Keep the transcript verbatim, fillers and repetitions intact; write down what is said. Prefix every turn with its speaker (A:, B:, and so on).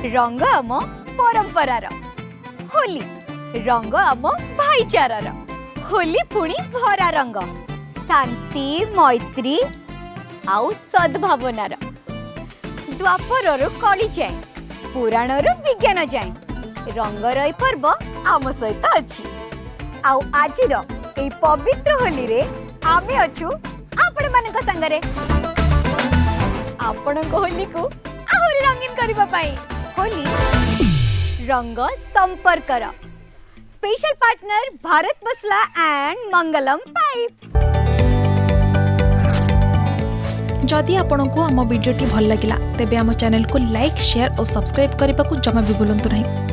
A: रंग आम परंपरार, होली रंग आम भाईचारार, होली पुणी भरा रंग शांति मैत्री आउ सद्भावनार, द्वापर कली जाए पुराण विज्ञान जाए रंगर ए पर्व आम सहित अच्छी। आउ आजिर ए पवित्र होली रे आमे अछु आपण मानक संगरे आपण को होली को आहुरी रंगीन करिबा पाई। होली रंग संपर्कर स्पेशल पार्टनर भारत मसला एंड मंगलम पाइप्स।
B: जदि आपंक आम भिडी भल लगा तेब आम चैनल को लाइक शेयर और सब्सक्राइब करने को जमा भी भूलु नहीं।